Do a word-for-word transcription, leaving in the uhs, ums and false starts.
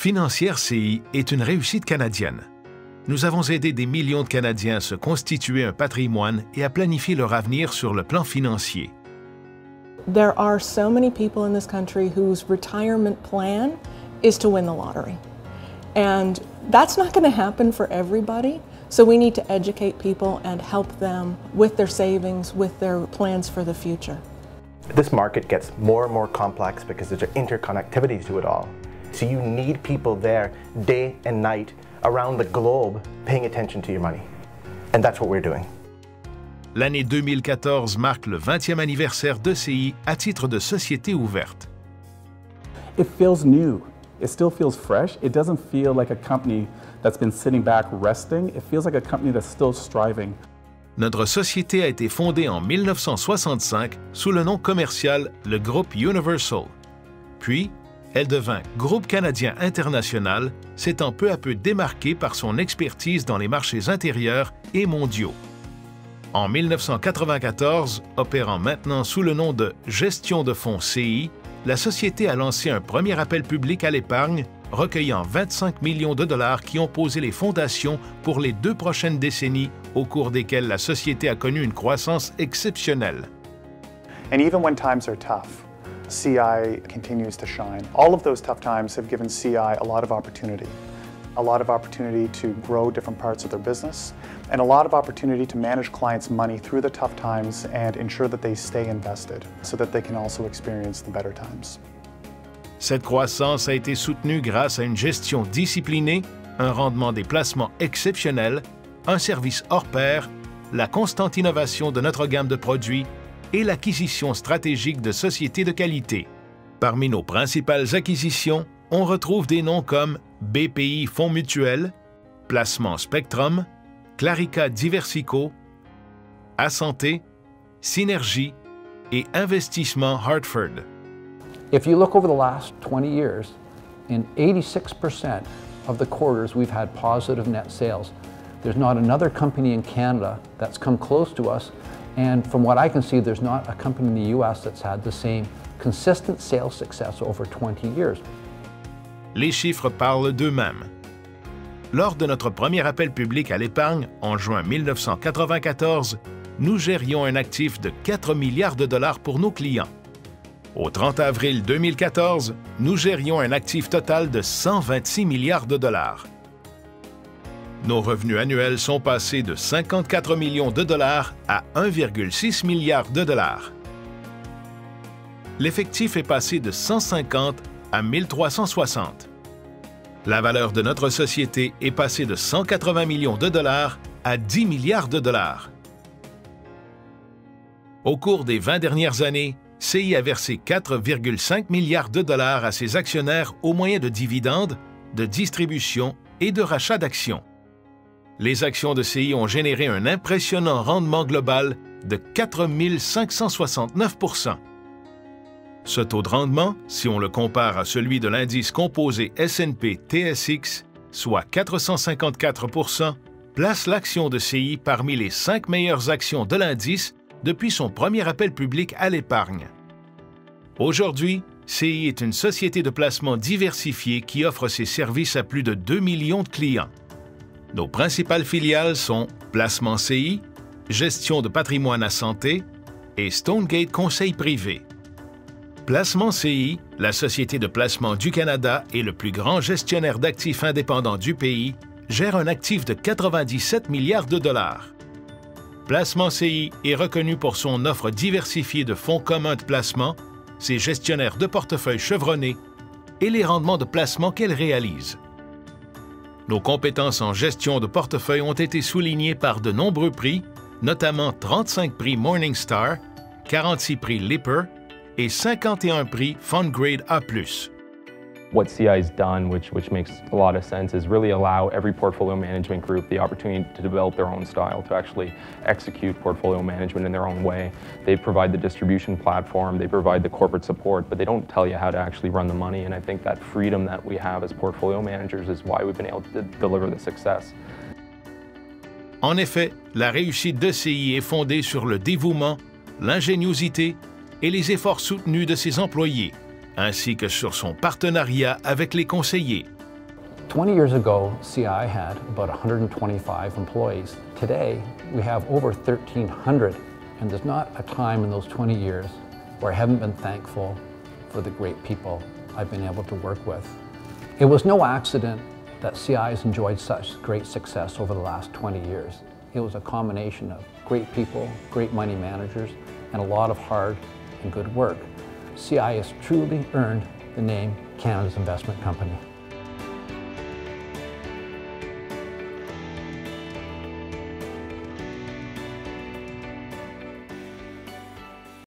Financière C I est une réussite canadienne. Nous avons aidé des millions de Canadiens à se constituer un patrimoine et à planifier leur avenir sur le plan financier. There are so many people in this country whose retirement plan is to win the lottery. And that's not going to happen for everybody. So we need to educate people and help them with their savings, with their plans for the future. This market gets more and more complex because there's an interconnectivity to it all. So you need people there day and night around the globe paying attention to your money. And that's what we're doing. L'année deux mille quatorze marque le vingtième anniversaire de C I à titre de société ouverte. It feels new. It still feels fresh. It doesn't feel like a company that's been sitting back resting. It feels like a company that's still striving. Notre société a été fondée en mille neuf cent soixante-cinq sous le nom commercial le Groupe Universal. Puis, elle devint Groupe canadien international, s'étant peu à peu démarquée par son expertise dans les marchés intérieurs et mondiaux. En mille neuf cent quatre-vingt-quatorze, opérant maintenant sous le nom de Gestion de fonds C I, la société a lancé un premier appel public à l'épargne, recueillant vingt-cinq millions de dollars qui ont posé les fondations pour les deux prochaines décennies, au cours desquelles la société a connu une croissance exceptionnelle. And even when times are tough, C I continues to shine. All of those tough times have given C I a lot of opportunity. A lot of opportunity to grow different parts of their business, and a lot of opportunity to manage clients' money through the tough times and ensure that they stay invested so that they can also experience the better times. Cette croissance a été soutenue grâce à une gestion disciplinée, un rendement des placements exceptionnel, un service hors pair, la constante innovation de notre gamme de produits et l'acquisition stratégique de sociétés de qualité. Parmi nos principales acquisitions, on retrouve des noms comme B P I Fonds Mutuels, Placement Spectrum, Clarica Diversico, Assanté, Synergie et Investissement Hartford. If you look over the last twenty years, in eighty-six percent of the quarters we've had positive net sales. There's not another company in Canada that's come close to us, and from what I can see, there's not a company in the U S that's had the same consistent sales success over twenty years. Les chiffres parlent d'eux-mêmes. Lors de notre premier appel public à l'épargne, en juin mille neuf cent quatre-vingt-quatorze, nous gérions un actif de quatre milliards de dollars pour nos clients. Au trente avril deux mille quatorze, nous gérions un actif total de cent vingt-six milliards de dollars. Nos revenus annuels sont passés de cinquante-quatre millions de dollars à un virgule six milliard de dollars. L'effectif est passé de cent cinquante à mille trois cent soixante. La valeur de notre société est passée de cent quatre-vingts millions de dollars à dix milliards de dollars. Au cours des vingt dernières années, C I a versé quatre virgule cinq milliards de dollars à ses actionnaires au moyen de dividendes, de distributions et de rachats d'actions. Les actions de C I ont généré un impressionnant rendement global de quatre mille cinq cent soixante-neuf pour cent. Ce taux de rendement, si on le compare à celui de l'indice composé S and P T S X, soit quatre cent cinquante-quatre pour cent, place l'action de C I parmi les cinq meilleures actions de l'indice depuis son premier appel public à l'épargne. Aujourd'hui, C I est une société de placement diversifiée qui offre ses services à plus de deux millions de clients. Nos principales filiales sont Placement C I, Gestion de patrimoine Assanté et Stonegate Conseil privé. Placement C I, la société de placement du Canada et le plus grand gestionnaire d'actifs indépendants du pays, gère un actif de quatre-vingt-dix-sept milliards de dollars. Placement C I est reconnu pour son offre diversifiée de fonds communs de placement, ses gestionnaires de portefeuille chevronnés et les rendements de placement qu'elle réalise. Nos compétences en gestion de portefeuille ont été soulignées par de nombreux prix, notamment trente-cinq prix Morningstar, quarante-six prix Lipper et cinquante et un prix FundGrade A plus. What C I's done, which, which makes a lot of sense, is really allow every portfolio management group the opportunity to develop their own style, to actually execute portfolio management in their own way. They provide the distribution platform, they provide the corporate support, but they don't tell you how to actually run the money, and I think that freedom that we have as portfolio managers is why we've been able to deliver the success. En effet, la réussite de C I est fondée sur le dévouement, l'ingéniosité et les efforts soutenus de ses employés, ainsi que sur son partenariat avec les conseillers. twenty years ago, C I had about one hundred twenty-five employees. Today, we have over thirteen hundred, and there's not a time in those twenty years where I haven't been thankful for the great people I've been able to work with. It was no accident that C I has enjoyed such great success over the last twenty years. It was a combination of great people, great money managers, and a lot of hard and good work. C I has truly earned the name Canada's Investment Company.